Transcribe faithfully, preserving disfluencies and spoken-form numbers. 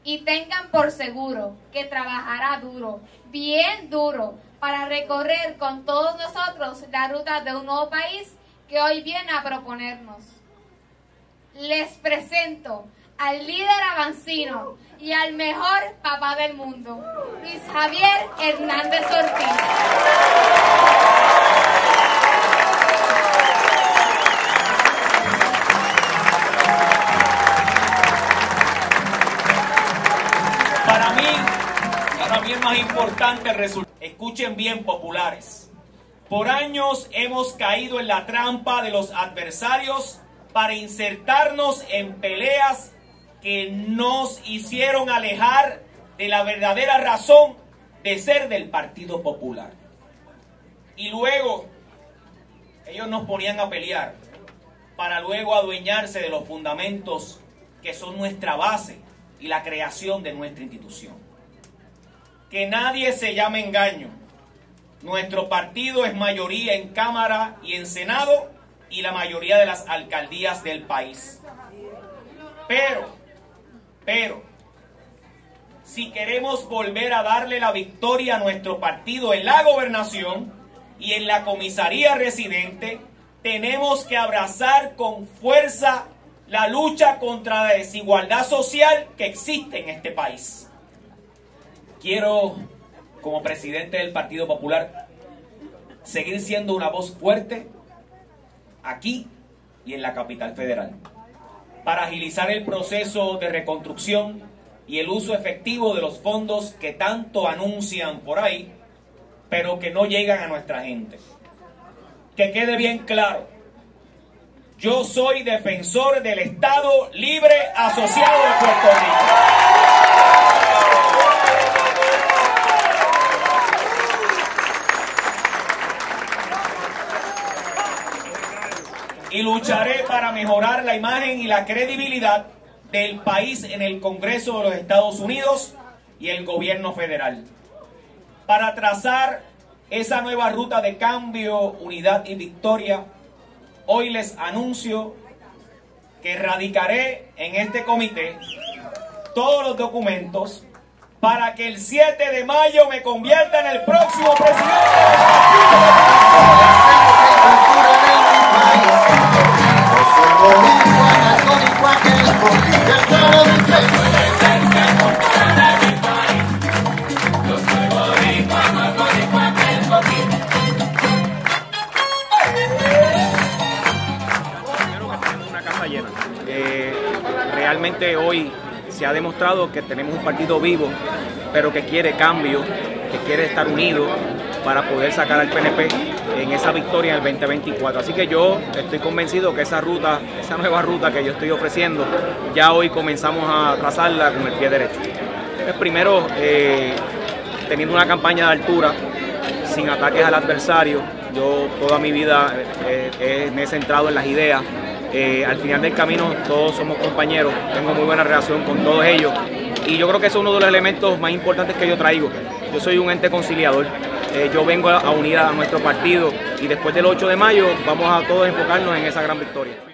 y tengan por seguro que trabajará duro, bien duro, para recorrer con todos nosotros la ruta de un nuevo país que hoy viene a proponernos. Les presento al líder avancino y al mejor papá del mundo, Luis Javier Hernández Ortiz. Para mí, para mí es más importante el resultado. Escuchen bien, populares. Por años hemos caído en la trampa de los adversarios para insertarnos en peleas que nos hicieron alejar de la verdadera razón de ser del Partido Popular. Y luego ellos nos ponían a pelear para luego adueñarse de los fundamentos que son nuestra base y la creación de nuestra institución. Que nadie se llame engaño. Nuestro partido es mayoría en Cámara y en Senado y la mayoría de las alcaldías del país. Pero, pero, si queremos volver a darle la victoria a nuestro partido en la gobernación y en la comisaría residente, tenemos que abrazar con fuerza la lucha contra la desigualdad social que existe en este país. Quiero, como presidente del Partido Popular, seguir siendo una voz fuerte aquí y en la capital federal, para agilizar el proceso de reconstrucción y el uso efectivo de los fondos que tanto anuncian por ahí, pero que no llegan a nuestra gente. Que quede bien claro, yo soy defensor del Estado Libre Asociado de Puerto Rico. Y lucharé para mejorar la imagen y la credibilidad del país en el Congreso de los Estados Unidos y el gobierno federal. Para trazar esa nueva ruta de cambio, unidad y victoria, hoy les anuncio que radicaré en este comité todos los documentos para que el siete de mayo me convierta en el próximo presidente del partido. Eh, realmente hoy se ha demostrado que tenemos un partido vivo, pero que quiere cambio, que quiere estar unido para poder sacar al P N P en esa victoria en el veinte veinticuatro. Así que yo estoy convencido que esa ruta, esa nueva ruta que yo estoy ofreciendo, ya hoy comenzamos a trazarla con el pie derecho. Entonces, primero, eh, teniendo una campaña de altura, sin ataques al adversario. Yo toda mi vida eh, eh, me he centrado en las ideas. Eh, al final del camino todos somos compañeros, tengo muy buena relación con todos ellos y yo creo que eso es uno de los elementos más importantes que yo traigo. Yo soy un ente conciliador, eh, yo vengo a unir a nuestro partido y después del ocho de mayo vamos a todos enfocarnos en esa gran victoria.